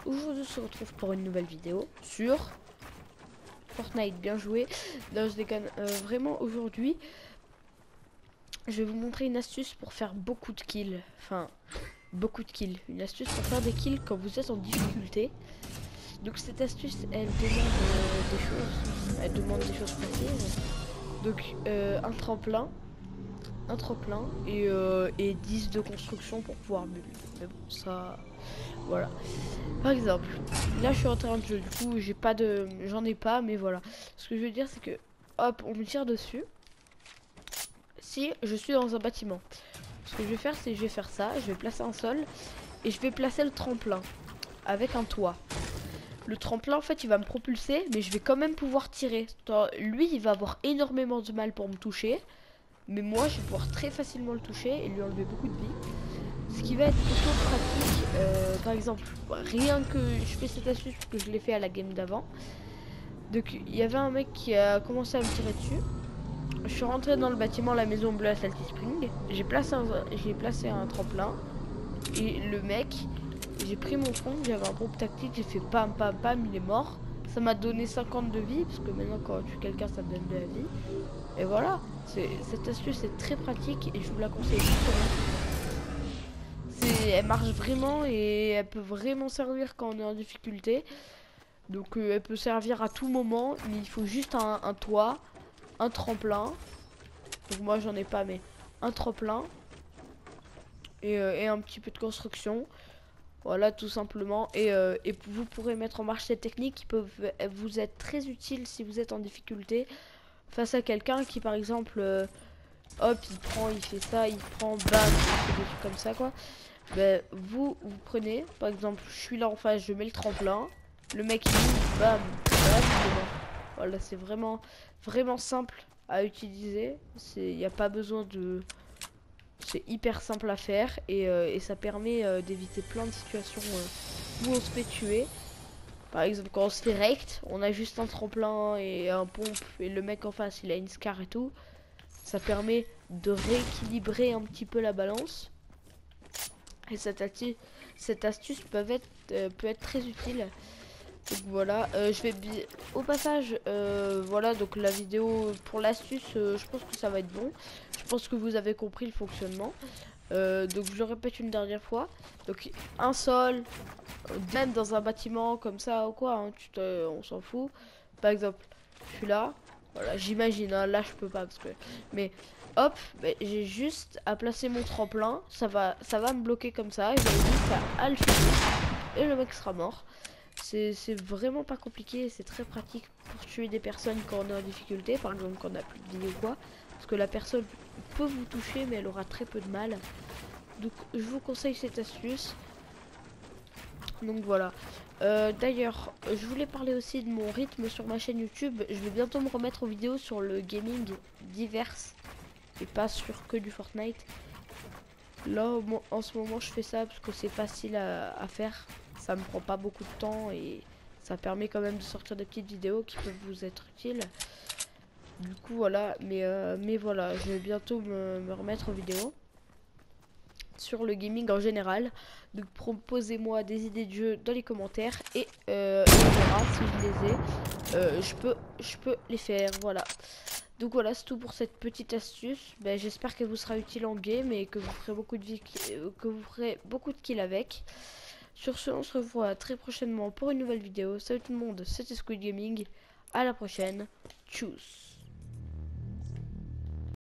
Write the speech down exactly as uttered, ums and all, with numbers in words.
aujourd'hui on se retrouve pour une nouvelle vidéo sur Fortnite. Bien joué. Non, je déconne. Euh, vraiment aujourd'hui je vais vous montrer une astuce pour faire beaucoup de kills. Enfin beaucoup de kills. Une astuce pour faire des kills quand vous êtes en difficulté. Donc cette astuce elle demande euh, des choses. Elle demande des choses précises. Donc euh, un tremplin. Un tremplin et, euh, et dix de construction pour pouvoir build. Mais bon ça voilà. Par exemple, là je suis en train de jeu, du coup j'ai pas de. J'en ai pas, mais voilà. Ce que je veux dire c'est que hop, on me tire dessus. Si je suis dans un bâtiment, ce que je vais faire c'est je vais faire ça, je vais placer un sol et je vais placer le tremplin avec un toit. Le tremplin en fait il va me propulser, mais je vais quand même pouvoir tirer. Lui il va avoir énormément de mal pour me toucher, mais moi je vais pouvoir très facilement le toucher et lui enlever beaucoup de vie. Ce qui va être plutôt pratique, euh, par exemple, rien que je fais cette astuce parce que je l'ai fait à la game d'avant. Donc il y avait un mec qui a commencé à me tirer dessus. Je suis rentré dans le bâtiment, la maison bleue à Salty Spring. J'ai placé un, j'ai placé un tremplin. Et le mec, j'ai pris mon fond, j'avais un groupe tactique, j'ai fait pam pam pam, il est mort. Ça m'a donné cinquante de vie, parce que maintenant quand tu tues quelqu'un ça te donne de la vie. Et voilà, cette astuce est très pratique et je vous la conseille justement. Elle marche vraiment et elle peut vraiment servir quand on est en difficulté. Donc euh, elle peut servir à tout moment, mais il faut juste un, un toit, un tremplin. Donc moi j'en ai pas, mais un tremplin et, euh, et un petit peu de construction. Voilà, tout simplement. Et, euh, et vous pourrez mettre en marche ces techniques qui peuvent vous être très utiles si vous êtes en difficulté face à quelqu'un qui par exemple euh, hop il prend, il fait ça, il prend, bam, il fait des trucs comme ça quoi. Ben, vous, vous prenez, par exemple, je suis là en face, je mets le tremplin, le mec il bouge, bam, bam, voilà, c'est vraiment, vraiment simple à utiliser. Il n'y a pas besoin de, c'est hyper simple à faire et, euh, et ça permet euh, d'éviter plein de situations euh, où on se fait tuer. Par exemple, quand on se fait rect, on a juste un tremplin et un pompe et le mec en face il a une scar et tout. Ça permet de rééquilibrer un petit peu la balance. Et cette, astuce, cette astuce peut être, euh, peut être très utile. Donc voilà, euh, je vais au passage, euh, voilà, donc la vidéo pour l'astuce, euh, je pense que ça va être bon. Je pense que vous avez compris le fonctionnement. Euh, donc je le répète une dernière fois. Donc un sol, même dans un bâtiment comme ça ou quoi, hein, tu te, on s'en fout. Par exemple, je suis là, voilà, j'imagine, hein, là je peux pas parce que, mais hop, bah, j'ai juste à placer mon tremplin, ça va, ça va me bloquer comme ça, et j'ai juste à, à le finir, et le mec sera mort. C'est vraiment pas compliqué, c'est très pratique pour tuer des personnes quand on est en difficulté, par exemple quand on a plus de vie ou quoi, parce que la personne peut vous toucher mais elle aura très peu de mal. Donc je vous conseille cette astuce. Donc voilà. Euh, D'ailleurs, je voulais parler aussi de mon rythme sur ma chaîne YouTube. Je vais bientôt me remettre aux vidéos sur le gaming divers et pas sur que du Fortnite. Là, en ce moment, je fais ça parce que c'est facile à, à faire. Ça me prend pas beaucoup de temps et ça permet quand même de sortir des petites vidéos qui peuvent vous être utiles. Du coup, voilà. Mais, euh, mais voilà, je vais bientôt me, me remettre aux vidéos sur le gaming en général. Donc proposez-moi des idées de jeux dans les commentaires et euh, on verra si je les ai. Euh, je peux, je peux les faire. Voilà. Donc voilà, c'est tout pour cette petite astuce. Ben, j'espère qu'elle vous sera utile en game et que vous ferez beaucoup de vie, que vous ferez beaucoup de kills avec. Sur ce, on se revoit très prochainement pour une nouvelle vidéo. Salut tout le monde, c'était Squid Gaming. À la prochaine. Tchuss.